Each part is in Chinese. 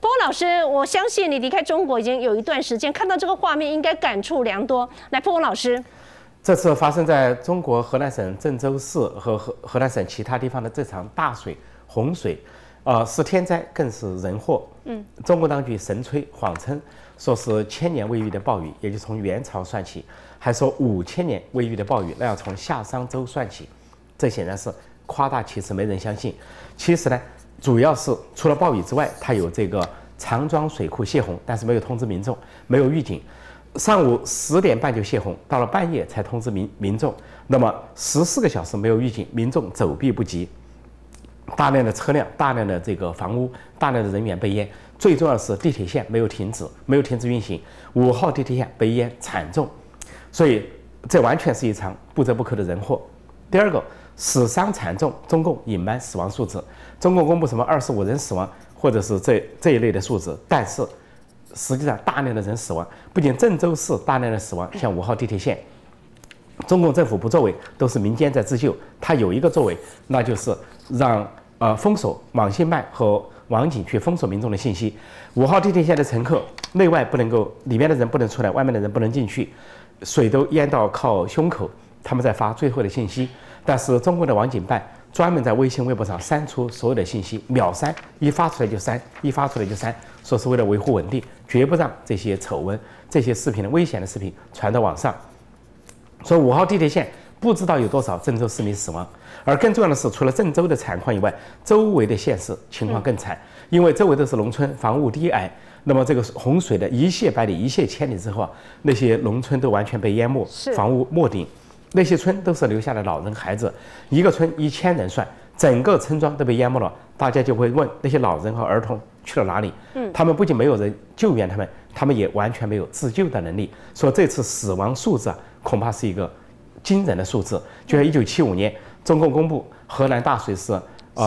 文老师，我相信你离开中国已经有一段时间，看到这个画面应该感触良多。来，波文老师， 这次发生在中国河南省郑州市和河南省其他地方的这场大水、洪水，是天灾，更是人祸。中国当局神吹谎称说是1000年未遇的暴雨，也就从元朝算起，还说5000年未遇的暴雨，那要从夏商周算起。这显然是夸大其词，没人相信。其实呢，主要是除了暴雨之外，它有这个长庄水库泄洪，但是没有通知民众，没有预警。上午10点半就泄洪，到了半夜才通知民众。那么14个小时没有预警，民众走避不及，大量的车辆、大量的这个房屋、大量的人员被淹。最重要的是地铁线没有停止运行，5号地铁线被淹惨重，所以这完全是一场不折不扣的人祸。第二个，死伤惨重，中共隐瞒死亡数字，中共公布什么25人死亡，或者是这一类的数字，但是实际上大量的人死亡，不仅郑州市大量的死亡，像5号地铁线，中共政府不作为，都是民间在自救。他有一个作为，那就是让封锁网信办和网警去封锁民众的信息。5号地铁线的乘客内外不能够，里面的人不能出来，外面的人不能进去，水都淹到靠胸口，他们在发最后的信息。但是中国的网警办专门在微信、微博上删除所有的信息，秒删，一发出来就删，一发出来就删，说是为了维护稳定，绝不让这些丑闻、这些视频的危险的视频传到网上。所以5号地铁线不知道有多少郑州市民死亡，而更重要的是，除了郑州的惨况以外，周围的县市情况更惨，因为周围都是农村，房屋低矮。那么这个洪水的一泻百里、一泻千里之后，那些农村都完全被淹没，房屋没顶。那些村都是留下的老人孩子，一个村1000人算，整个村庄都被淹没了。大家就会问那些老人和儿童去了哪里？他们不仅没有人救援他们也完全没有自救的能力。说这次死亡数字恐怕是一个惊人的数字。就在1975年，中共公布河南大水是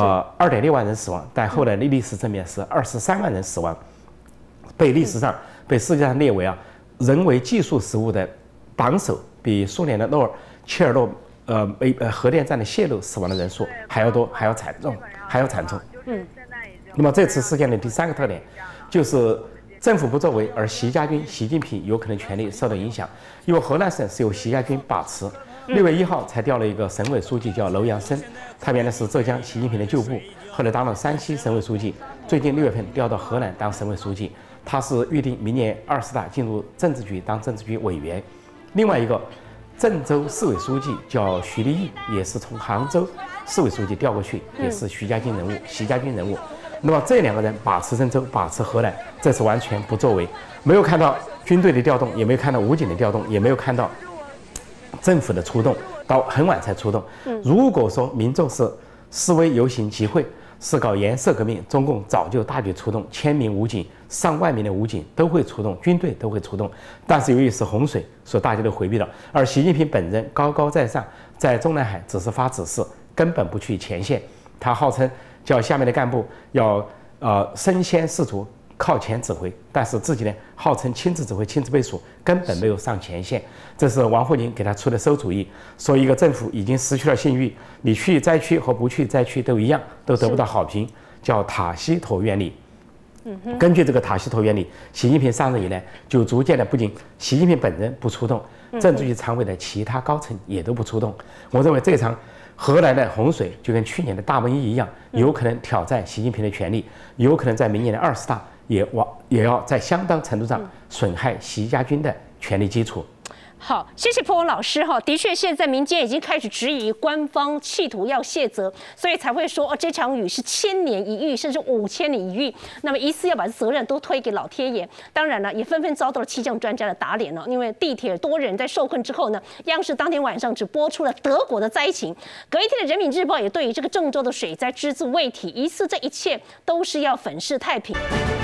2.6万人死亡，但后来的历史证明是23万人死亡，被世界上列为人为技术失误的榜首，比苏联的切尔诺核电站的泄漏死亡的人数还要多，还要惨重。那么这次事件的第3个特点就是政府不作为，而习近平有可能权力受到影响，因为河南省是由习家军把持。6月1号才调了一个省委书记叫楼阳生，他原来是浙江习近平的旧部，后来当了山西省委书记，最近6月份调到河南当省委书记。他是预定明年20大进入政治局当政治局委员。另外一个郑州市委书记叫徐立毅，也是从杭州市委书记调过去，也是习家军人物。那么这2个人把持郑州，把持河南，这次完全不作为，没有看到军队的调动，也没有看到武警的调动，也没有看到政府的出动，到很晚才出动。如果说民众是示威游行集会，是搞颜色革命，中共早就大举出动，1000名武警、上万名的武警都会出动，军队都会出动。但是由于是洪水，所以大家都回避了。而习近平本人高高在上，在中南海只是发指示，根本不去前线。他号称叫下面的干部要身先士卒，靠前指挥，但是自己呢号称亲自指挥、亲自背书，根本没有上前线。这是王沪宁给他出的馊主意，说一个政府已经失去了信誉，你去灾区和不去灾区都一样，都得不到好评，叫塔西佗原理。根据这个塔西佗原理，习近平上任以来就逐渐的，不仅习近平本人不出动，政治局常委的其他高层也都不出动。我认为这场河南的洪水就跟去年的大瘟疫一样，有可能挑战习近平的权力，有可能在明年的20大也要在相当程度上损害习家军的权力基础。 好，谢谢波文老师哈。的确，现在民间已经开始质疑官方企图要卸责，所以才会说这场雨是1000年一遇，甚至5000年一遇。那么疑似要把责任都推给老天爷。当然了，也纷纷遭到了气象专家的打脸了。因为地铁多人在受困之后呢，央视当天晚上只播出了德国的灾情。隔一天的人民日报也对于这个郑州的水灾只字未提，疑似这一切都是要粉饰太平。